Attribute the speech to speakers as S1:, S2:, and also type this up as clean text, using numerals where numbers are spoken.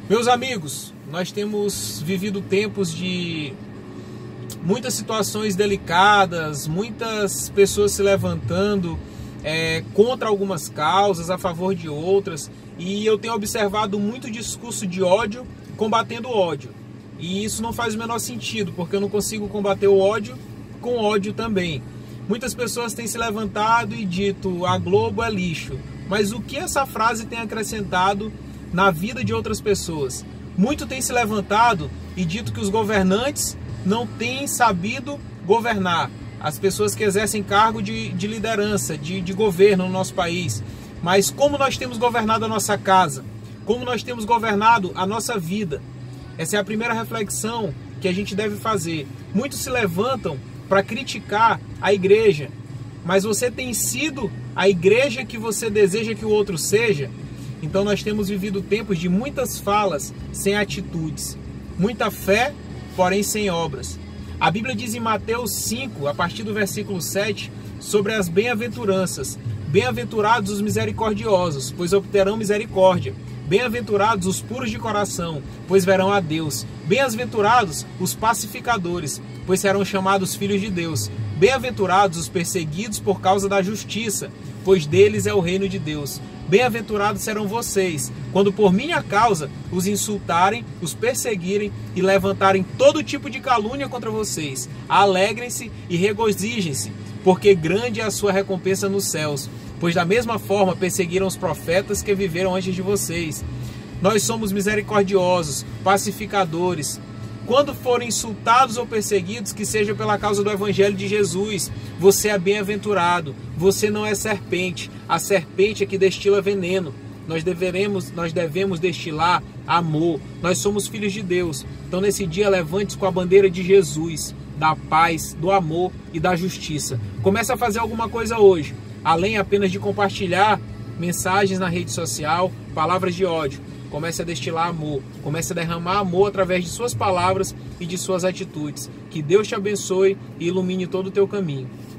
S1: Meus amigos, nós temos vivido tempos de muitas situações delicadas, muitas pessoas se levantando contra algumas causas, a favor de outras, e eu tenho observado muito discurso de ódio combatendo o ódio. E isso não faz o menor sentido, porque eu não consigo combater o ódio com ódio também. Muitas pessoas têm se levantado e dito: a Globo é lixo. Mas o que essa frase tem acrescentado na vida de outras pessoas? Muito tem se levantado e dito que os governantes não têm sabido governar. As pessoas que exercem cargo de liderança, de governo no nosso país. Mas como nós temos governado a nossa casa? Como nós temos governado a nossa vida? Essa é a primeira reflexão que a gente deve fazer. Muitos se levantam para criticar a igreja, mas você tem sido a igreja que você deseja que o outro seja? Então nós temos vivido tempos de muitas falas sem atitudes, muita fé, porém sem obras. A Bíblia diz em Mateus 5, a partir do versículo 7, sobre as bem-aventuranças. Bem-aventurados os misericordiosos, pois obterão misericórdia. Bem-aventurados os puros de coração, pois verão a Deus. Bem-aventurados os pacificadores, pois serão chamados filhos de Deus. Bem-aventurados os perseguidos por causa da justiça, pois deles é o reino de Deus. Bem-aventurados serão vocês, quando por minha causa os insultarem, os perseguirem e levantarem todo tipo de calúnia contra vocês. Alegrem-se e regozijem-se, porque grande é a sua recompensa nos céus. Pois da mesma forma perseguiram os profetas que viveram antes de vocês. Nós somos misericordiosos, pacificadores. Quando forem insultados ou perseguidos, que seja pela causa do Evangelho de Jesus. Você é bem-aventurado, você não é serpente. A serpente é que destila veneno. Nós devemos destilar amor. Nós somos filhos de Deus. Então nesse dia levante-se com a bandeira de Jesus, da paz, do amor e da justiça. Comece a fazer alguma coisa hoje, além apenas de compartilhar mensagens na rede social, palavras de ódio. Comece a destilar amor, comece a derramar amor através de suas palavras e de suas atitudes. Que Deus te abençoe e ilumine todo o teu caminho.